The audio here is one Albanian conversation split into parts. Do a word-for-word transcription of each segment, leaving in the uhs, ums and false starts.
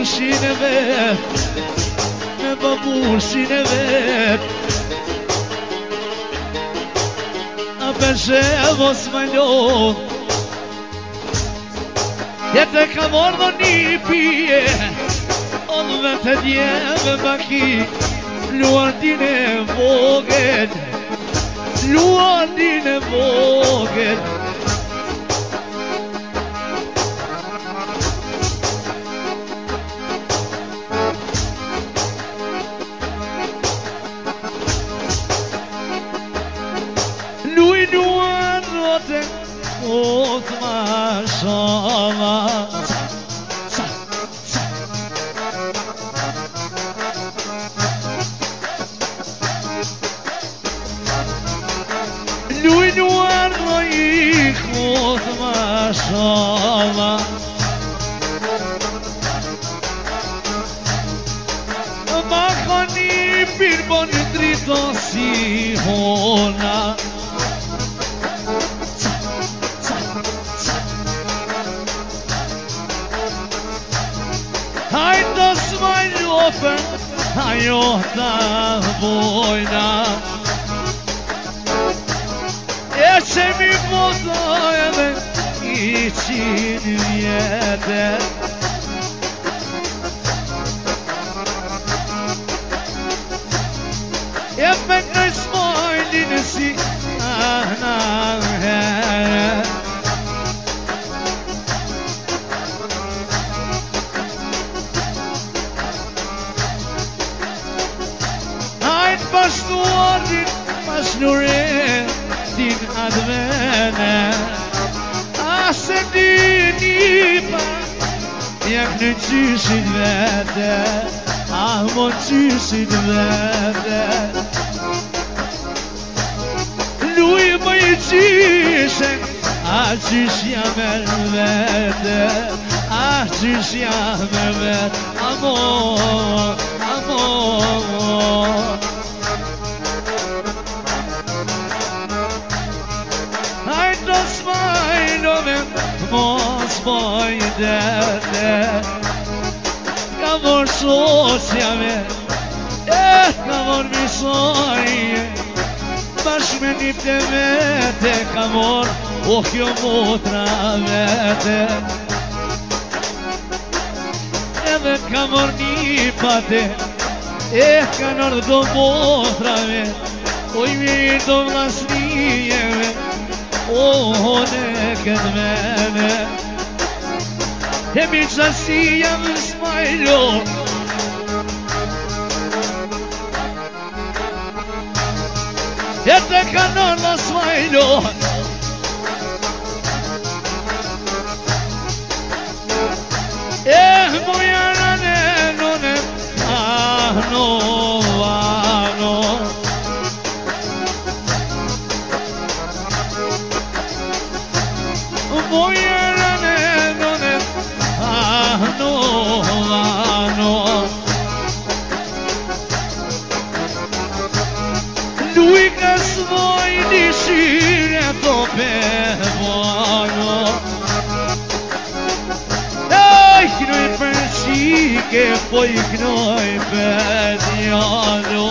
babushin e vet, me babushin e vet. A peshe mos më lo, jetë ka mordo një pije, o në vetë djeve baki, luandin e vogel, luandin e vogel. Ot ma shama sa, sa. Lui nuar no ik ot ma shama ma khani bir bon drito si hona. Hajde s'majlofen, ajo ta vojna. E që mi pozojeve i qinë vjete. E me në smajlin si ahna herë. Pashnuarin, pashnurin, din advene. A se di nipa, jak në qyshit vete, ah mon qyshit vete. Luj më i qyshen, a qysh jam e vete, a qysh jam e vete, amor, amor. Mos pojdete, ka vor sosja me, eh, ka vor misoje, bash me një të vete, ka vor, o kjo motra vete. Edhe ka vor një pate, eh, ka nërë do motrave, oj mi do vlasnijeve, oh, ne këtë mene. E mi qasi jam smajlo, e te ka nërla smajlo. E mujara ne nune, ah no, ah no. Mujara ne nune, ah no, ah no. Lui ka svoj dishire to bevono. Ej, knoj për qike, po i knoj për djano.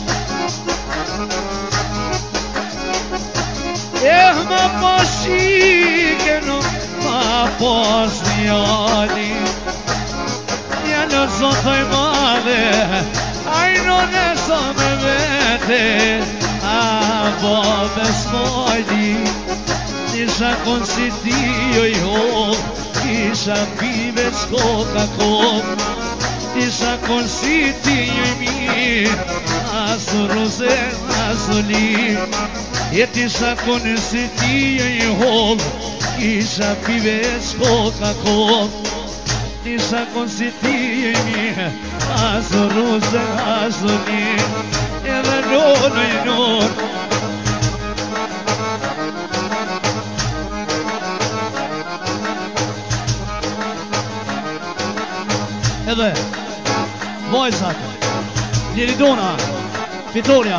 Eh, ma po shike, no, ma po s'njani. Ja në zotoj madhe, ajno në sa me vete, a po besmojdi. Nisha kon si ti jo i hop, kisha pive s'koka kop. Nisha kon si ti jo i mirë, asu ruse, asu lirë. E tisha kon si ti jo i hop, kisha pive s'koka kop. Nisha kon si ti jo i mirë, asu ruse, asu lirë. Edhe nonë i nonë. Edhe vajzat, Liridona, Fitoria,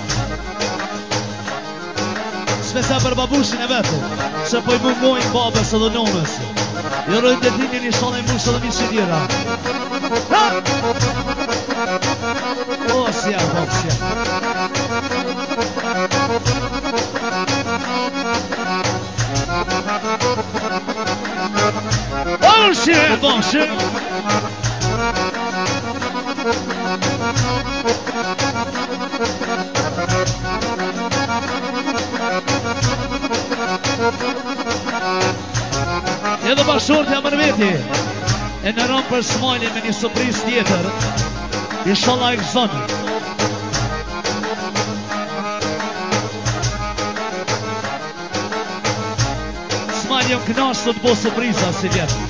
spesa për babushin e vetë, se po i mungojnë babës edhe nonës. Jo rojnë të dini një shonë e mushë edhe një që dira. O, si ja, o, si ja. Bonjour, bonjour. Edhe bashkër të jamër veti e në rëmë për smajli me një surpriz tjetër. Inshallah e këzonë. Smajli jam knasë të të bo surpriza si vjetë.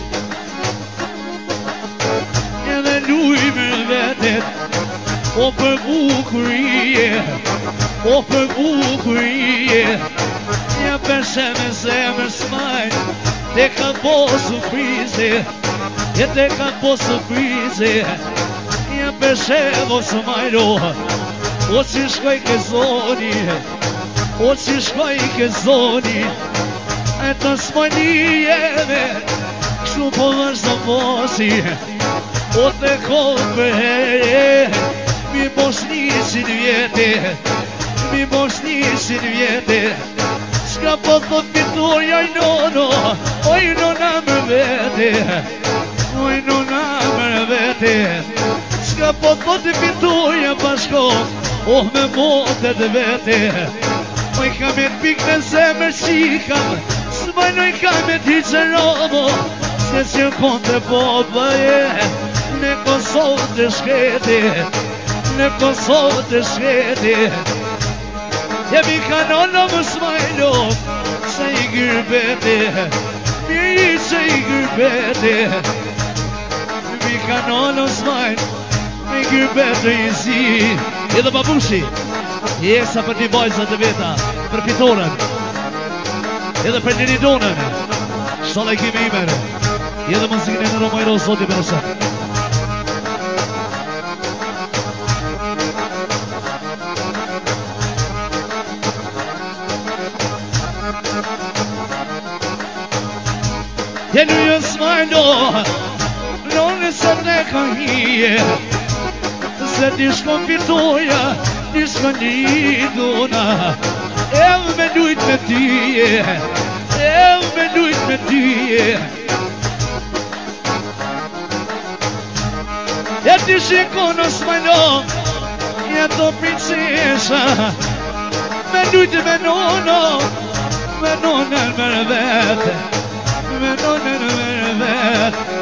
Edhe luj me vetet, o për bukurije, o për bukurije, një përshe me zemër smajli. Te ka po surprize, e te ka po surprize, një përshevo së majlo, o që shkoj ke zoni, o që shkoj ke zoni, e të smajlijeve, kështu po vazhdo mosi, o te kohë për herë, mi mosh njësin vjete, mi mosh njësin vjete, shka po thot Vitoria i nono, oj nona më vete, oj nona më vete, shka po thot Vitoria bashko, oh me motet vete, oj ka me t'pik në zemër qikam, s'majnoj ka me t'i qërobo, se që kontë po bëje, në Kosovë të shketi, në Kosovë të shketi, jemi kanono më smajlo, se i gërbete, mirë i se i gërbete, jemi kanono smajlo, me gërbete i zi. Edhe babushi, jesa për t'i bajzat e veta, për fitoren, edhe për një një donën, shala i kemi imere, edhe më zikën e në Romajro, zoti për nësë. E në një smajlo, në në se ne ka hije, se t'i shkon Vitoria, t'i shkon një dona, e me lujt me tyje, e me lujt me tyje. E t'i shikon në smajlo, e to princesha, me lujt me nono, me nonën më vete, me nonën më vetë.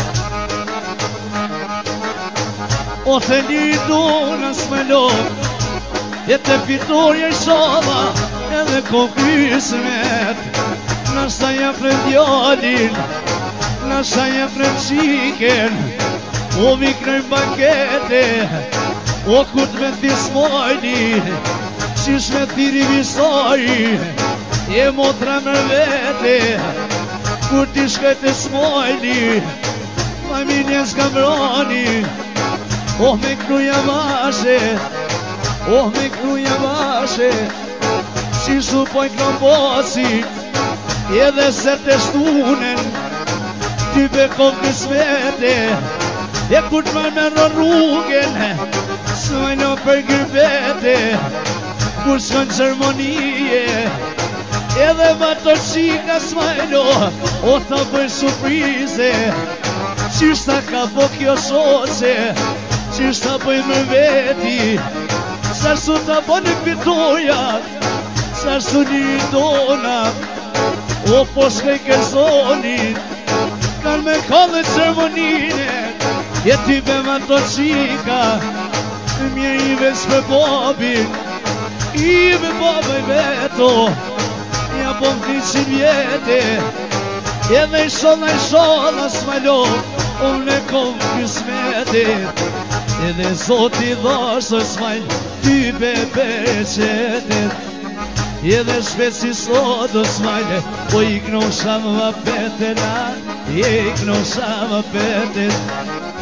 O the një dona s'melo, e te Vitoria i shova, edhe ko kysmet, nashta ja frem djallin, nashta ja frem qiken, o vikrojnë bakete, o kut me t'i smajli, qish me thiri visari, e motra më vete, kur t'i shkret e smajli, familjen s'ka mrani, oh me kruja vashe, oh me kruja vashe, si su poj klombosi, edhe se të shtunen, ty bekon kësmete, e kur t'ma me në rrugën, s'majno për gërbete, kur s'kon qërmonije, edhe ma të qika s'majno, o t'a bëj surprize, qishta ka po kjo shoqe, qishta bëj më veti, sa su t'a po në Vitoria, sa su një dona, o po shkej ke zoni, kan me kodhe qërmonine, e ti be ma të qika, mje i veç me bobin, i me bobaj veto, ja bom t'i qin vjete, edhe i shola i shola s'malo, unë e kom kësmete, edhe zoti dhashtë s'majl, ty bebe qetet, edhe shpet si sotë s'majle, po i knosha më petena, i knosha më petet,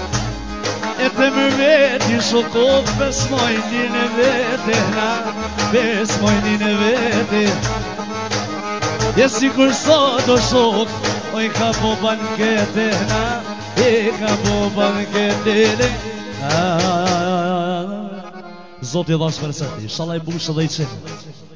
e të mërmeti shokot, pes mojnin e vetena, pes mojnin e vetet, e si kur sot o shok, oj ka po banketena, E ka bobën këtile Zoti dhash për sëti Shalaj bushë dhe i qenë